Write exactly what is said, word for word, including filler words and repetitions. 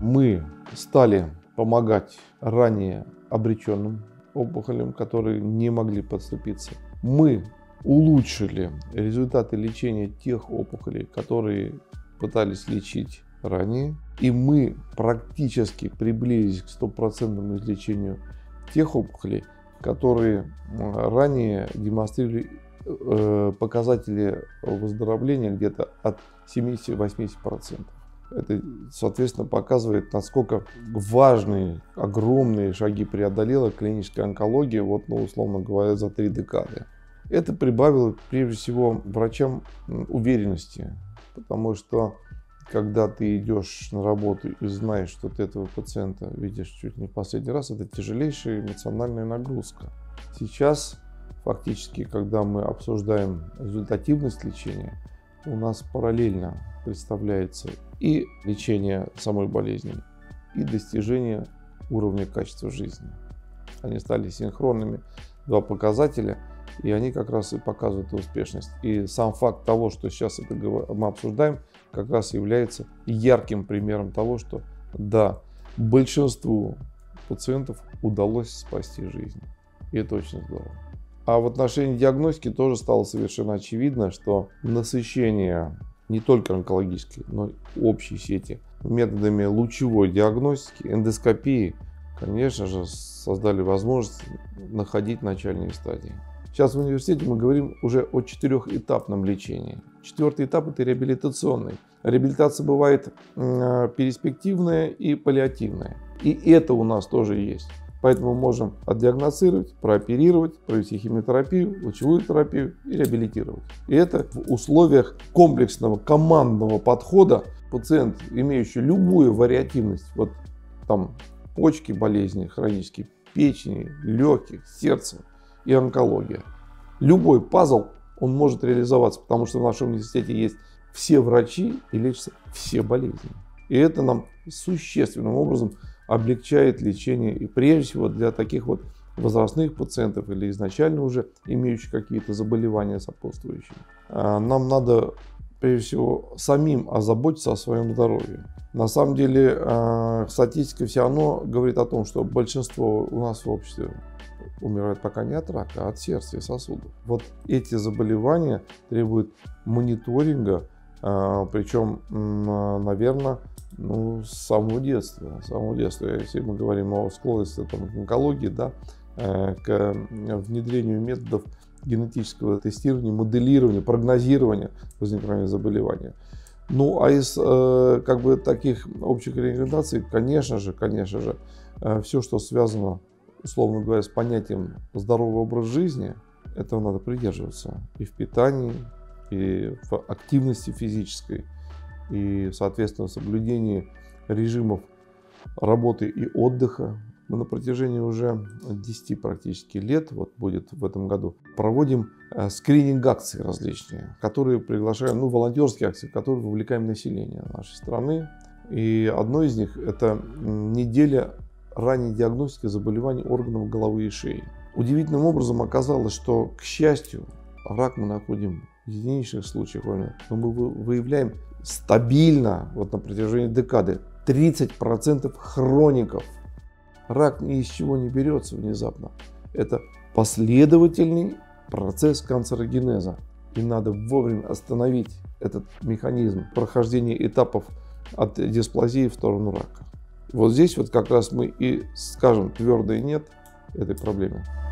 Мы стали помогать ранее обреченным опухолям, которые не могли подступиться. Мы улучшили результаты лечения тех опухолей, которые пытались лечить ранее. И мы практически приблизились к стопроцентному излечению тех опухолей, которые ранее демонстрировали показатели выздоровления где-то от семидесяти-восьмидесяти процентов. Это, соответственно, показывает, насколько важные, огромные шаги преодолела клиническая онкология, вот, ну, условно говоря, за три декады. Это прибавило, прежде всего, врачам уверенности, потому что, когда ты идешь на работу и знаешь, что ты этого пациента видишь чуть не в последний раз, это тяжелейшая эмоциональная нагрузка. Сейчас, фактически, когда мы обсуждаем результативность лечения, у нас параллельно представляется и лечение самой болезни, и достижение уровня качества жизни. Они стали синхронными, два показателя, и они как раз и показывают успешность. И сам факт того, что сейчас это мы обсуждаем, как раз является ярким примером того, что да, большинству пациентов удалось спасти жизнь. И это очень здорово. А в отношении диагностики тоже стало совершенно очевидно, что насыщение не только онкологической, но и общей сети методами лучевой диагностики, эндоскопии, конечно же, создали возможность находить начальные стадии. Сейчас в университете мы говорим уже о четырехэтапном лечении. Четвертый этап – это реабилитационный. Реабилитация бывает перспективная и паллиативная. И это у нас тоже есть. Поэтому мы можем отдиагностировать, прооперировать, провести химиотерапию, лучевую терапию и реабилитировать. И это в условиях комплексного командного подхода. Пациент, имеющий любую вариативность, вот там почки, болезни хронические, печени, легких, сердца и онкология. Любой пазл, он может реализоваться, потому что в нашем университете есть все врачи и лечатся все болезни. И это нам существенным образом облегчает лечение, и прежде всего для таких вот возрастных пациентов или изначально уже имеющих какие-то заболевания сопутствующие. Нам надо прежде всего самим озаботиться о своем здоровье. На самом деле статистика все равно говорит о том, что большинство у нас в обществе умирают пока не от рака, а от сердца и сосудов. Вот эти заболевания требуют мониторинга, причем, наверное, ну, с самого детства. С самого детства. Если мы говорим о склонности там, к онкологии, да, к внедрению методов генетического тестирования, моделирования, прогнозирования возникновения заболевания. Ну, а из как бы таких общих рекомендаций, конечно же, конечно же, все, что связано, условно говоря, с понятием здоровый образ жизни, этого надо придерживаться и в питании, и в активности физической, и, соответственно, соблюдении режимов работы и отдыха. Мы на протяжении уже десяти практически лет, вот будет в этом году, проводим скрининг акций различные, которые приглашаем, ну, волонтерские акции, в которые вовлекаем население нашей страны. И одно из них – это неделя ранней диагностики заболеваний органов головы и шеи. Удивительным образом оказалось, что, к счастью, рак мы находим в единичных случаях, но мы выявляем стабильно, вот на протяжении декады, тридцать процентов хроников. Рак ни из чего не берется внезапно. Это последовательный процесс канцерогенеза. И надо вовремя остановить этот механизм прохождения этапов от дисплазии в сторону рака. Вот здесь вот как раз мы и скажем твердое нет этой проблеме.